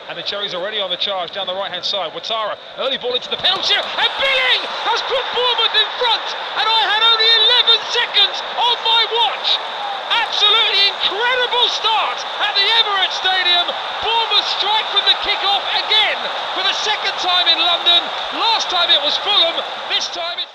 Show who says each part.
Speaker 1: And the Cherries already on the charge down the right-hand side. Ouattara, early ball into the penalty area, and Billing has put Bournemouth in front, and I had only 11 seconds on my watch. Absolutely incredible start at the Emirates Stadium. Bournemouth strike from the kick-off again for the second time in London. Last time it was Fulham, this time it's